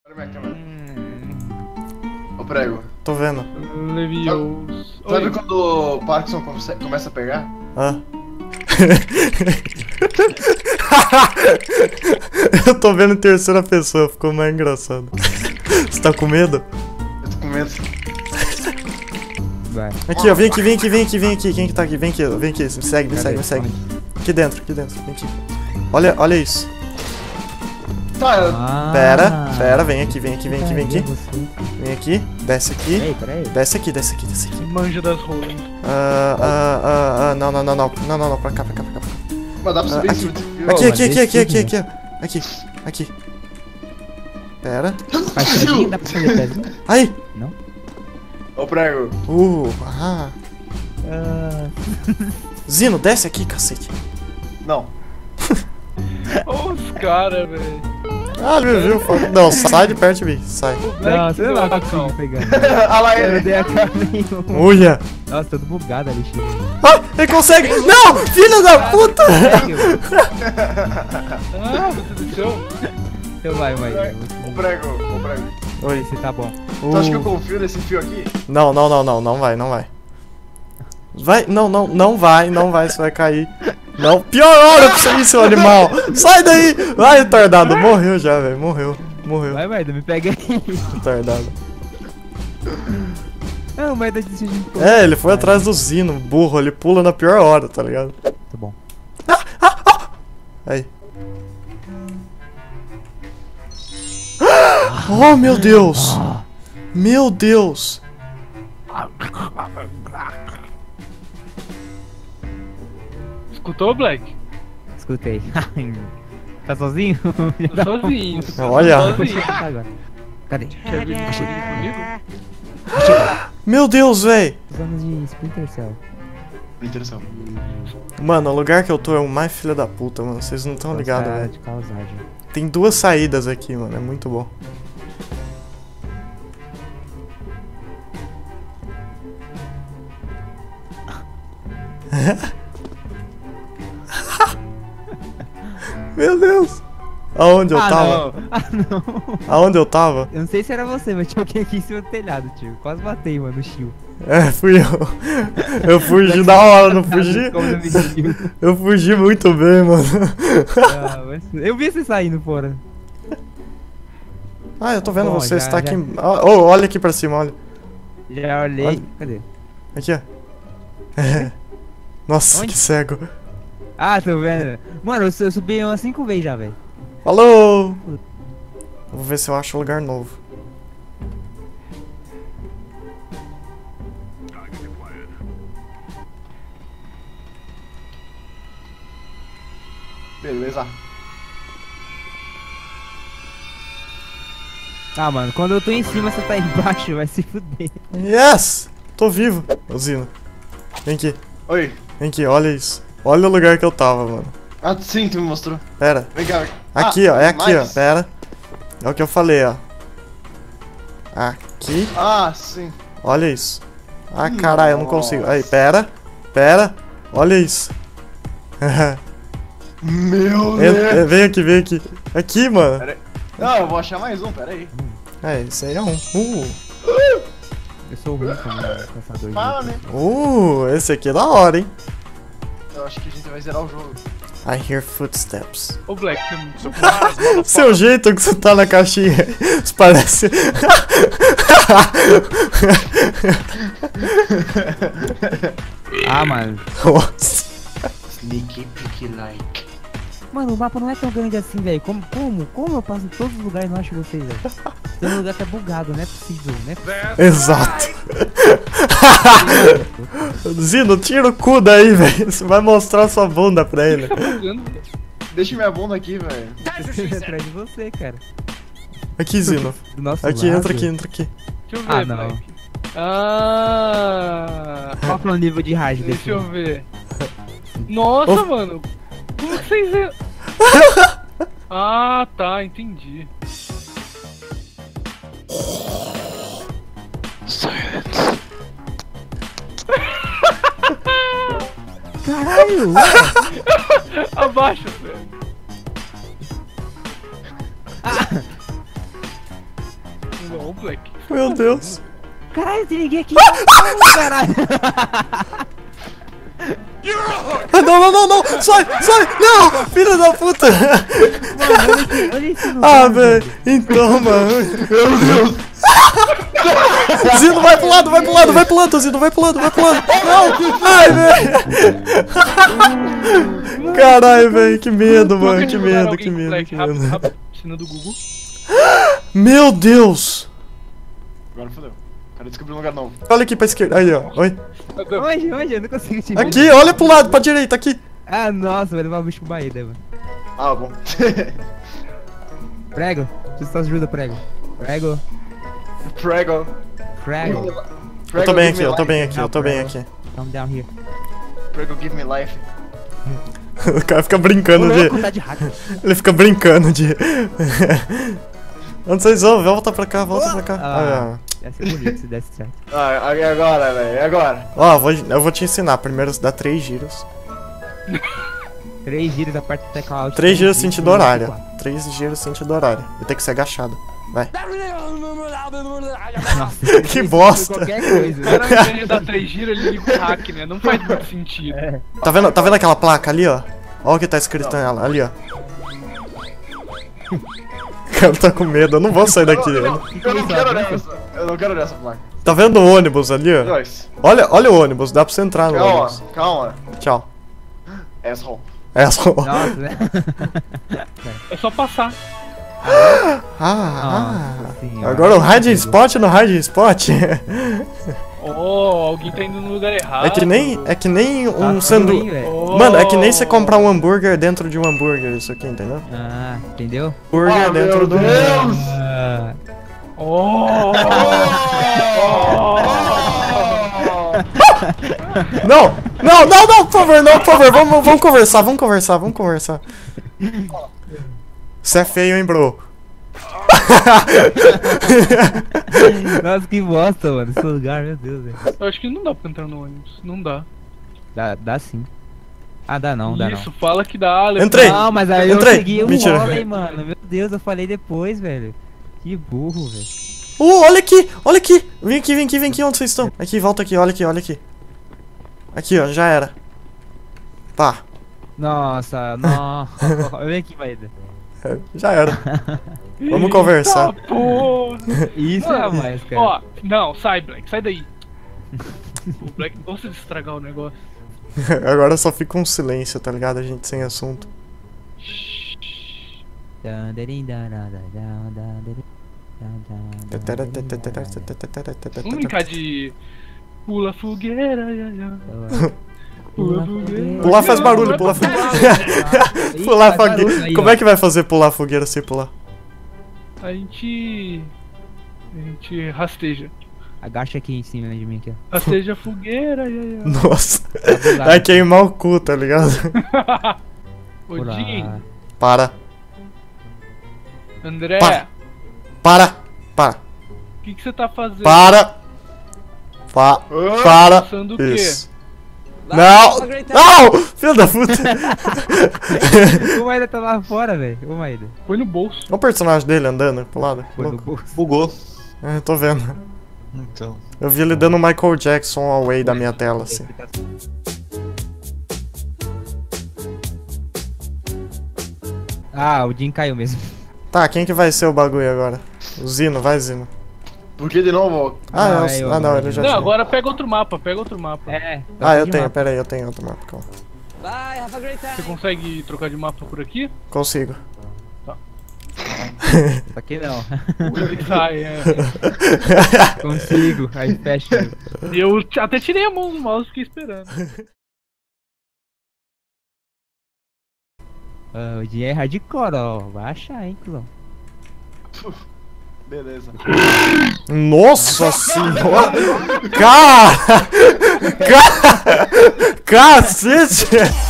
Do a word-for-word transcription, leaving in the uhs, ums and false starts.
Ô prego. Tô vendo. Sabe, sabe quando o Parkinson come- começa a pegar? Ah. Eu tô vendo em terceira pessoa, ficou mais engraçado. Você tá com medo? Eu tô com medo. Vai. Aqui, ó, vem aqui, vem aqui, vem aqui, vem aqui. Quem que tá aqui? Vem aqui, vem aqui, me segue, me segue, me segue. Aqui dentro, aqui dentro, vem aqui. Olha, olha isso. Tá, eu... Ah, Pera, pera, vem aqui, vem aqui, vem aqui, vem aqui. Você. Vem aqui, desce aqui. Peraí, peraí. Desce aqui, desce aqui, desce aqui. Manja das rolas. Ah, ah, ah, ah, não, não, não, não, não, não, não, pra cá, pra cá, pra cá. mas dá pra subir Ah, em cima desse fio. Aqui, mas aqui, aqui, esse aqui, aqui, sim, aqui, ó. Aqui, aqui. Pera. Faz pezinho? Dá pra fazer pezinho? Aí! Não? Ô prego. Uh, ah. Ah, Zino, desce aqui, cacete. Não. Ô, os caras, velho. Ah, ele me viu. fala- Não, sai de perto de mim, sai. não, você não vai conseguir pegar. Olha lá Eu não ele. dei a cara nenhuma. Uia. Nossa, todo bugado ali, Chico. Ah, ele consegue! Não! Filho da puta! Ah, você desceu? Então vai, vai. Ô prego, ô prego. Oi. Esse tá bom. Tu acha que eu Uh. confio nesse fio aqui? Não, não, não, não, não vai, não vai. Vai, não, não, não vai, não vai, você vai cair. Não, pior hora pra você ir, seu animal! Sai daí! Vai, retardado, morreu já, velho, morreu, morreu, Vai, vai, me pega aí. retardado. Não, mas tá decidindo. É, ele foi atrás do Zino, burro, ele pula na pior hora, tá ligado? Tá bom. Aí. Oh, meu Deus! Meu Deus! Escutou, Black? Escutei. Tá sozinho? Tô sozinho. Olha. Sozinho. Tá agora. Cadê? Quer vir comigo? Meu Deus, véi! Usando de Splinter Cell. Interessante. Mano, o lugar que eu tô é o mais filho da puta, mano. Vocês não estão ligados, Gostaram velho. de causar, já. Tem duas saídas aqui, mano. É muito bom. Meu Deus! Aonde eu Ah, tava? não. Ah, não. Aonde eu tava? Eu não sei se era você, mas tinha alguém aqui em cima do telhado, tio. Quase matei, mano, o Shio. É, fui eu. Eu fugi da hora, não fugi? Como não me viu. Eu fugi muito bem, mano. Ah, mas eu vi você saindo fora. Ah, eu tô vendo Bom, você, já- você tá já- aqui. Oh, olha aqui pra cima, olha. Já olhei. Olha. Cadê? Aqui, ó. É. Nossa, Onde? que cego. Ah, tô vendo. Mano, eu, su- eu subi umas cinco vezes já, velho. Falou! Vou ver se eu acho um lugar novo. Beleza. Ah, mano, quando eu tô em cima, você tá embaixo, vai se fuder. Yes! Tô vivo. Ô, Zino. Vem aqui. Oi. Vem aqui, olha isso. Olha o lugar que eu tava, mano. Ah, sim, tu me mostrou. Pera. Vem cá. Aqui, Ah, ó. É aqui, mais? ó. Pera. É o que eu falei, ó. Aqui. Ah, sim. Olha isso. Ah, caralho, eu não consigo. Aí, pera. Pera. Olha isso. Meu En- Deus. é, vem aqui, vem aqui. Aqui, mano. Pera aí. Não, eu vou achar mais um, pera aí. É, esse aí é um. Uh. Eu sou ruim como caçador de Fala, né? Uh, esse aqui é da hora, hein? Eu acho que a gente vai zerar o jogo. I hear footsteps. Ô, Black, você Seu jeito que você tá na caixinha. Isso parece. Ah, mano. Nossa. Sneaky picky like. Mano, o mapa não é tão grande assim, velho. Como, como, como eu passo em todos os lugares e não acho vocês, velho? Tem um lugar que é bugado, não é possível, não é possível. Exato. Zino, tira o cu daí, velho. Você vai mostrar sua bunda pra ele. Deixa minha bunda aqui, velho. Atrás de você, cara. Aqui, Zino. Do nosso Aqui, lado. entra aqui, entra aqui. Deixa eu ver, Ah, não. Black. Ah, Qual que é o nível de rádio desse? deixa eu ver. Nossa, Oh. mano. Como que vocês... é- Ah, tá, entendi. Caralho! Abaixa, velho. Ó, o Black. Meu Deus. Caralho, tem ninguém aqui. Ah, caralho. Ah, não, não, não, não. Sai, sai. Não, filho da puta. Mano, olha esse lugar, Ah, velho. Então, mano. Meu Deus! Zino, vai pro lado, vai pro lado, vai pro lado, Zino, vai pro lado, vai pro lado. Não. Ai, velho. Caralho, velho. Que medo, Troca mano. de Que lugar medo, alguém que com medo, Black. que Rápido, medo. rápido. Cena do Google. Meu Deus. Agora fodeu. Cara, descobri um lugar novo. Olha aqui pra esquerda. Aí, ó. Oi. Onde, onde? Eu não consigo te ver. Aqui, olha pro lado, pra direita, aqui. Ah, nossa, vai levar o bicho pro Bahia, mano. Ah, bom. Prego. Preciso de ajuda, prego. Prego. Prego. Prego. Eu tô bem aqui, eu tô bem aqui, eu tô bem aqui. Come down here. Prego, give me life. O cara fica brincando Ô, de... louco, tá de hack. Ele fica brincando de... Onde vocês vão? Volta pra cá, volta pra cá. Ah. Ah, Ia ser bonito se desse certo. Ah, e agora, velho? E agora? ó, vou, eu vou te ensinar. Primeiro você dá três giros. Três giros da parte do teclado. Três giros sentido horário. Três giros sentido horário. E tem que ser agachado. Vai. Nossa, Que bosta. Qualquer coisa. Cara, ao invés de dar três giros, ele liga o hack, né? Não faz muito sentido. É. Tá vendo, tá vendo aquela placa ali, ó? Olha o que tá escrito nela, ali, ó. O cara tá com medo, eu não vou sair daqui. Eu não, né? eu não quero nessa. Eu não quero nessa placa. Tá vendo o ônibus ali, ó? Dois. Olha, olha o ônibus, dá pra você entrar no Calma, ônibus. calma. Tchau. Asshole. É só... Nossa, né? É só passar. Ah, ah. Nossa senhora. Agora o hard spot no hard spot. Oh, alguém tá indo no lugar errado. É que nem, é que nem um Tá ruim, sanduíche. velho. Oh. Mano, é que nem você comprar um hambúrguer dentro de um hambúrguer, isso aqui, entendeu? Ah, entendeu? Hambúrguer Ah, dentro meu do... Deus! Ah, Oh! Não! Não, não, não, por favor, não, por favor, vamos, vamos conversar, vamos conversar, vamos conversar. Você é feio, hein, bro? nossa, que bosta, mano. Esse lugar, meu Deus, velho. Eu acho que não dá pra entrar no ônibus. Não dá. Dá, dá sim. Ah, dá não, dá Isso, fala que dá. Alex. Entrei. não. Não, mas aí Entrei. eu segui o Mentira. homem, mano. Meu Deus, eu falei depois, velho. Que burro, velho. Uh, olha aqui, olha aqui. Vem aqui, vem aqui, vem aqui, onde vocês estão? Aqui, volta aqui, olha aqui, olha aqui. Aqui, ó, já era. Pá, Nossa, não. Vem aqui, Maída. é, já era. Vamos conversar. Tá, pô. Isso é mais, cara. Ó, não, sai, Black, sai daí. O Black gosta de estragar o negócio. Agora só fica um silêncio, tá ligado? A gente sem assunto. Vamos brincar de. Pula fogueira, ia, ia. Pula fogueira. Pular faz barulho, pular fogueira. Pular fogueira. Como é que vai fazer pular fogueira sem pular? A gente. A gente rasteja. Agacha aqui em cima de mim, aqui, ó. Rasteja a fogueira, ia, ia. Nossa. Vai queimar o cu, tá ligado? Odin, Para, André, Para. para, para, o que que você tá fazendo? para. Pa, para. Passando o quê? Isso. Não! Não! Filho da puta! O Maída tá lá fora, velho. Ô, Maída. Põe no bolso. Olha o personagem dele andando pro lado. Foi no Louco. bolso. Bugou. É, tô vendo. Então. Eu vi ele dando Michael Jackson away da minha tela, assim. Ah, o Jim caiu mesmo. Tá, quem que vai ser o bagulho agora? O Zino, vai Zino. Por que de novo? Ah, Não, eu- é eu ah não, agora. ele já Não, tinha. agora pega outro mapa, pega outro mapa. É. Ah, eu de tenho, mapa. pera aí, eu tenho outro mapa, calma. Você consegue trocar de mapa por aqui? Consigo. Só que não. Ele sai, é. Consigo. Aí fecha. Eu t- até tirei a mão do mouse e fiquei esperando. Ah, o Jim é hardcore, ó. Vai achar, hein, Clão. Beleza. Nossa senhora! Cara! Ca... Cacete!